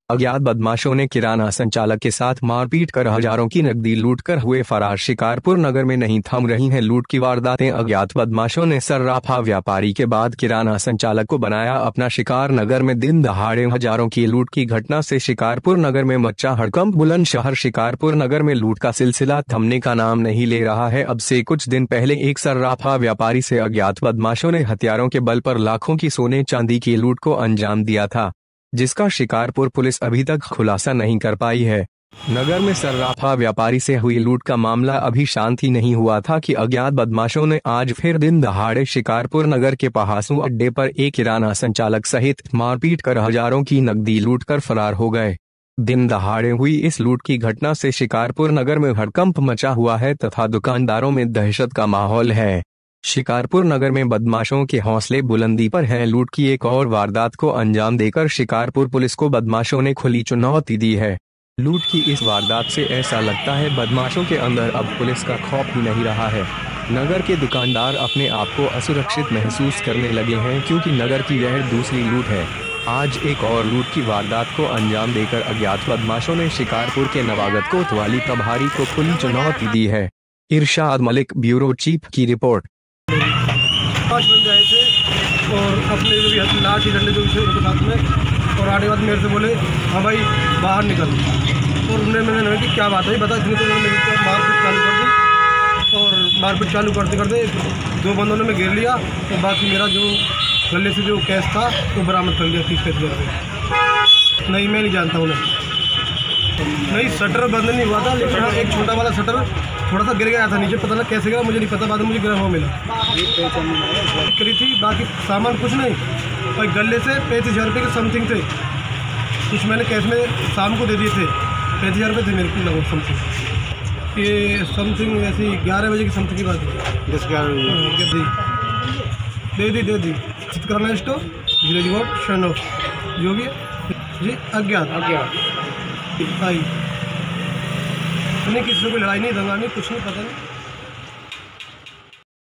अज्ञात बदमाशों ने किराना संचालक के साथ मारपीट कर हजारों की नकदी लूटकर हुए फरार। शिकारपुर नगर में नहीं थम रही हैं लूट की वारदातें। अज्ञात बदमाशों ने सर्राफा व्यापारी के बाद किराना संचालक को बनाया अपना शिकार। नगर में दिन दहाड़े हजारों की लूट की घटना से शिकारपुर नगर में मचा हड़कंप। बुलंदशहर शिकारपुर नगर में लूट का सिलसिला थमने का नाम नहीं ले रहा है। अब से कुछ दिन पहले एक सर्राफा व्यापारी से अज्ञात बदमाशों ने हथियारों के बल पर लाखों की सोने चांदी की लूट को अंजाम दिया था, जिसका शिकारपुर पुलिस अभी तक खुलासा नहीं कर पाई है। नगर में सर्राफा व्यापारी से हुई लूट का मामला अभी शांत ही नहीं हुआ था कि अज्ञात बदमाशों ने आज फिर दिन दहाड़े शिकारपुर नगर के पहासू अड्डे पर एक किराना संचालक सहित मारपीट कर हजारों की नकदी लूटकर फरार हो गए। दिन दहाड़े हुई इस लूट की घटना से शिकारपुर नगर में हड़कंप मचा हुआ है तथा दुकानदारों में दहशत का माहौल है। शिकारपुर नगर में बदमाशों के हौसले बुलंदी पर हैं। लूट की एक और वारदात को अंजाम देकर शिकारपुर पुलिस को बदमाशों ने खुली चुनौती दी है। लूट की इस वारदात से ऐसा लगता है बदमाशों के अंदर अब पुलिस का खौफ ही नहीं रहा है। नगर के दुकानदार अपने आप को असुरक्षित महसूस करने लगे हैं क्योंकि नगर की यह दूसरी लूट है। आज एक और लूट की वारदात को अंजाम देकर अज्ञात बदमाशों ने शिकारपुर के नवागत कोतवाली प्रभारी को खुली चुनौती दी है। इरशाद मलिक, ब्यूरो चीफ की रिपोर्ट। 5 बंदे आए थे और अपने जो भी लाठी डंडे जो थे उनके साथ में, और आने बाद मेरे से बोले हाँ भाई बाहर निकल। और मैंने कि क्या बात है बता। इसने तो मेरे मारपीट चालू कर दी और मारपीट चालू करते करते 2 बंदों ने मैं घेर लिया और बाकी मेरा जो गले से जो कैश था वो बरामद कर लिया 30-35 हज़ार रुपये। नहीं, मैं नहीं जानता उन्हें। नहीं, शटर बंद नहीं हुआ था, लेकिन हाँ एक छोटा वाला शटर थोड़ा सा गिर गया था नीचे, पता ना कैसे गिरा मुझे नहीं पता। बाद में मुझे गिरा हुआ मिला करी थी, बाकी सामान कुछ नहीं। और गले से 35,000 रुपये के समथिंग थे। कुछ मैंने कैश में शाम को दे दिए थे, 35,000 रुपये थे मेरे को लगभग समथिंग। ये समथिंग ऐसी 11 बजे की समथिंग की बात है। 10-11 दे दी चित्रकला स्टोर विलेज वार्ड शनो जो भी है जी। अज्ञात आई नहीं, किसी से कोई लड़ाई नहीं, दंगा नहीं, कुछ नहीं, पता नहीं।